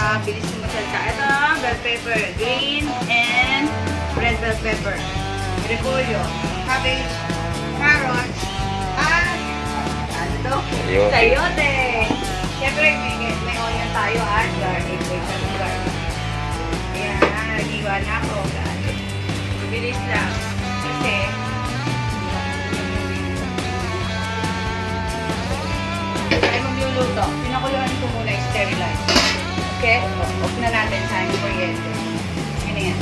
mabilis yung masalsa. Ito, bell pepper, green and red bell pepper. Repolyo, cabbage, carrots, at ano to? Sayote. Siyempre, may onion tayo at garlic. Ayan, nag-iwa na ako. Mabilis lang. Kasi, tayo magluluto. Pinakuluan ko muna i-sterilize. Okay? Off na natin sa yung kuryente. Yun na yan.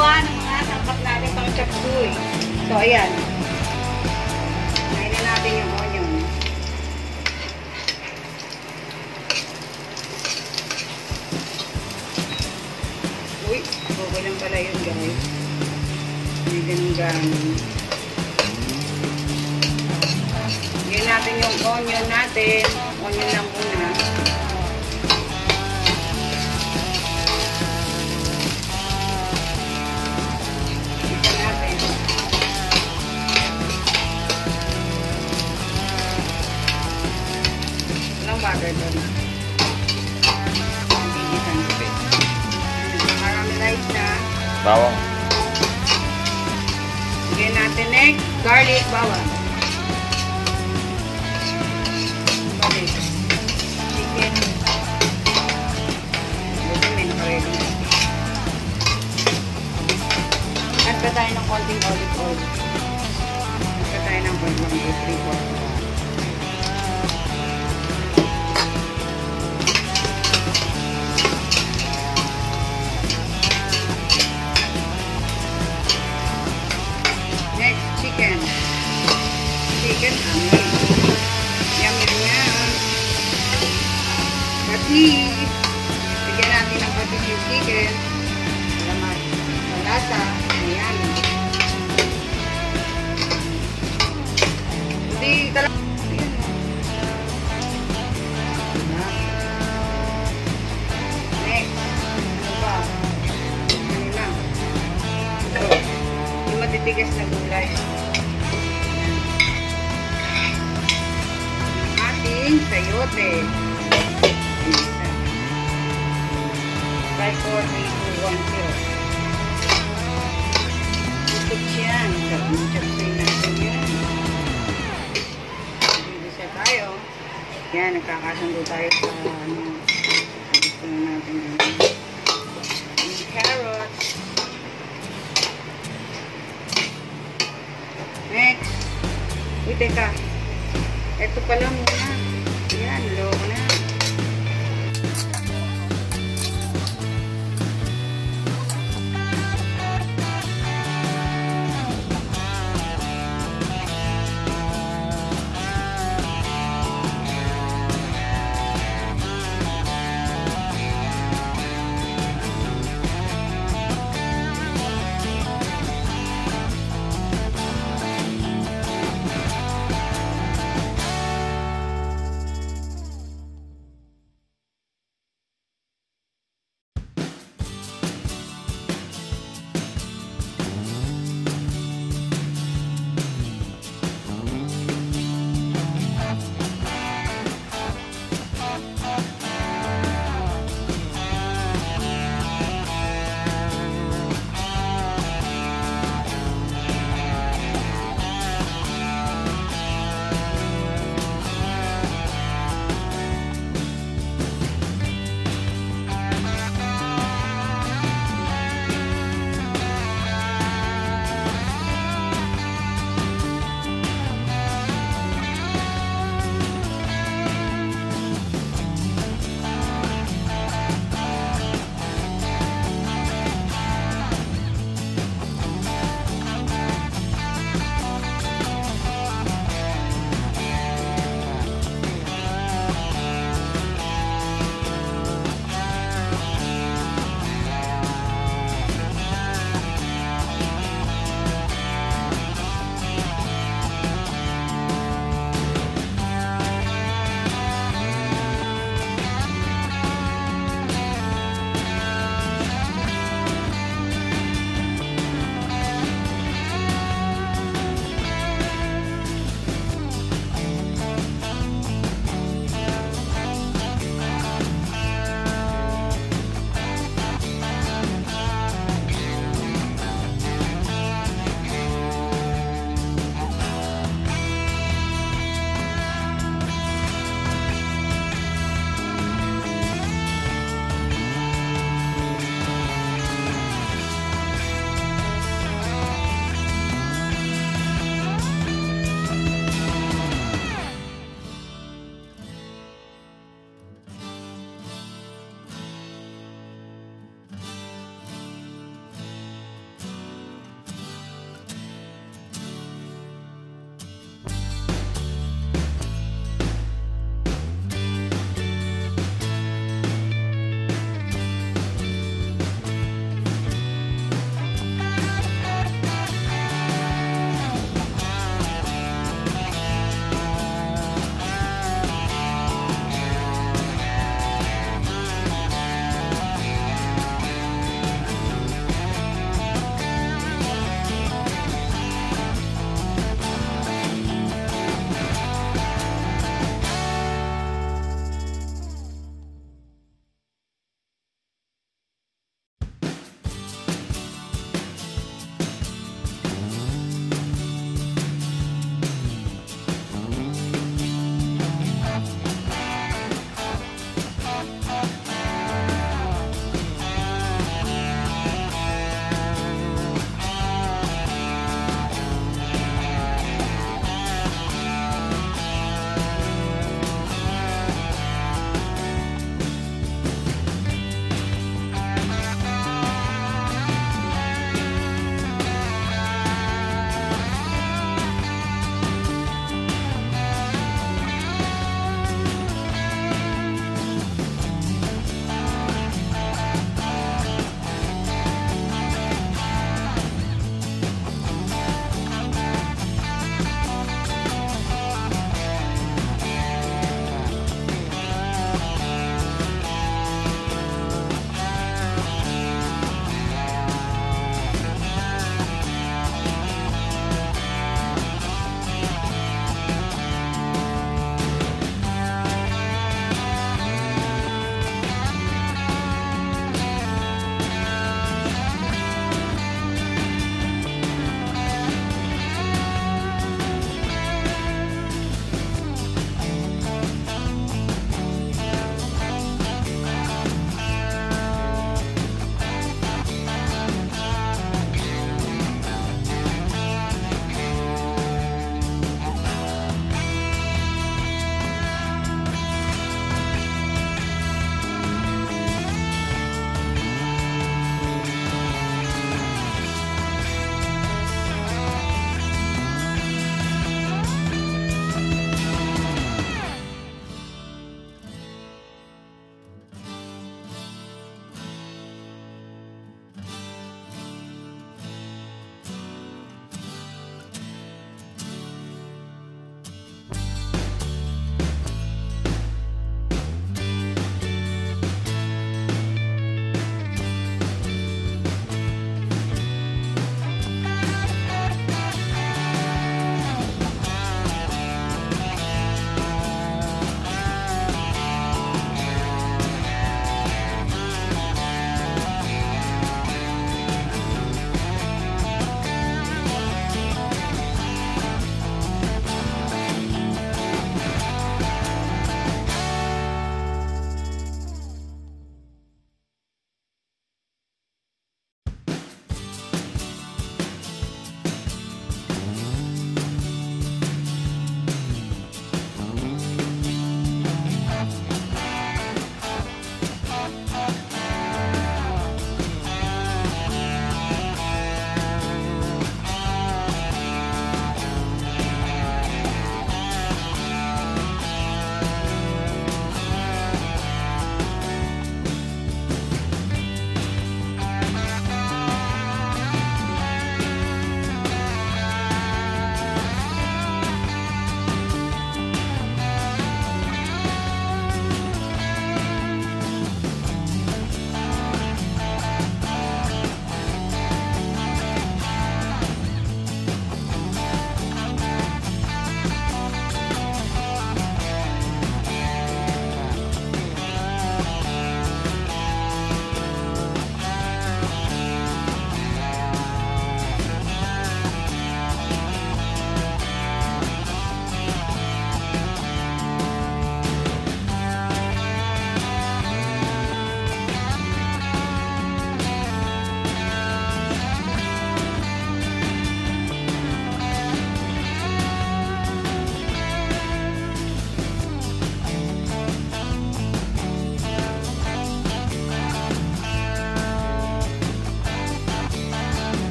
pangalawa ng mga sangkap natin pang chopseuy. So, ayan. Kainin natin yung onion. Uy, okay lang pala yun, guys. Hindi ganun ganon. Ngayon natin yung onion natin. Onion lang muna. Isa natin. Walang butter doon. Caramelize na. Bawang. Ngayon natin next, garlic, bawang. Chicken. Budumin pa rin. Add pa tayo ng konting olive oil. Add pa tayo ng 1-3/4. Next, chicken. Chicken, amin. Yummy yan. Patis. Bigyan natin ng patis yung chicken. Para malasa. Ayan. Hindi talaga. Ayan. Next. Ano ba? Ano na? Ito. Yung matitigas na gulay. Ating sayote. Isa. 5, 4, 3, 2, 1, 0. Ikot yan. Sarap ng chopseuy natin yan. Isa tayo. Yan, nagkakasundo tayo sa gusto na natin yung carrots. Next. Uy, teka. Ito pala muna. Yan, loko na.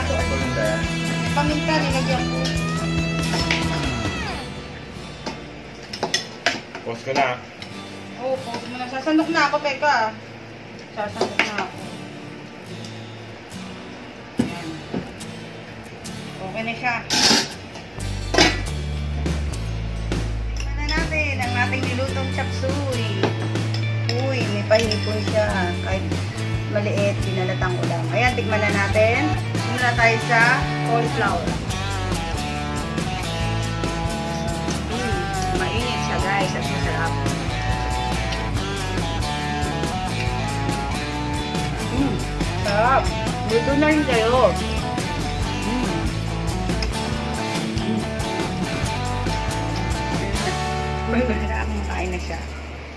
Paminta, nilagyan ko. Pause ko na. Oo, pause mo na. Sasandok na ako, teka. Sasandok na ako. Ayan. Okay na siya. Tignan na natin ang ating nilutong chopseuy. Uy, may pahipon siya. Kahit maliit, pinalatang ko lang. Ayan, tikman na natin. Muna tayo sa cauliflower. Mainit siya guys at masarap. Sarap. Luto na rin kayo. Masarap. Kain na siya.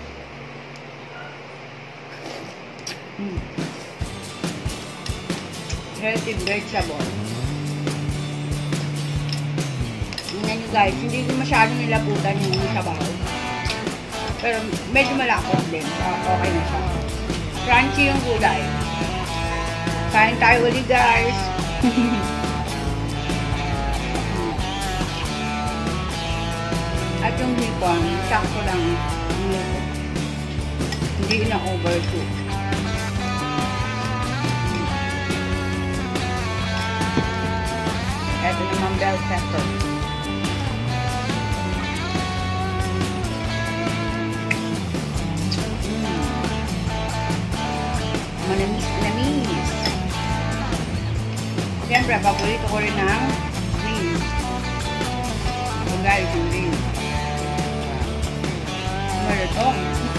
Healthy vegetable. Tingnan nyo guys, hindi ko masyadong nilabutan yung sabaw. Pero medyo malapot din. Okay na siya. Crunchy yung gulay. Kain tayo ulit guys. At yung hipon, sakto lang. Hindi na overcook. Ito naman bell pepper. Manamis. Siyempre, paborito ko rin ng green. So guys, yung green. Maratong.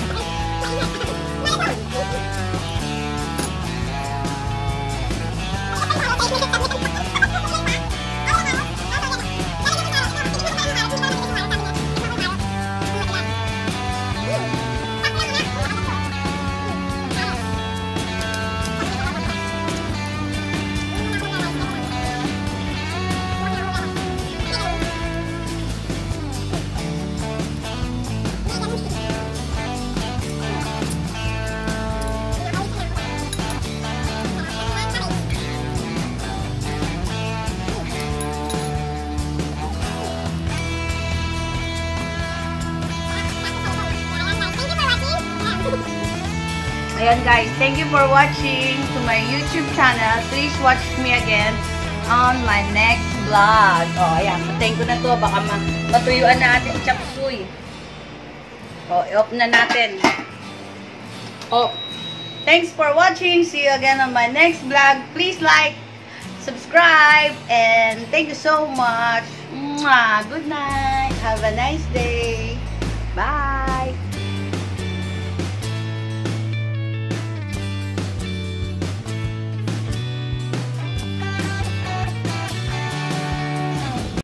Ayan guys, thank you for watching to my YouTube channel. Please watch me again on my next vlog. Oh, ayan, patayin ko na to. Baka matuyuan na ating chopseuy. Oh, i-off na natin. Oh, thanks for watching. See you again on my next vlog. Please like, subscribe, and thank you so much. Mwah! Good night. Have a nice day. Bye.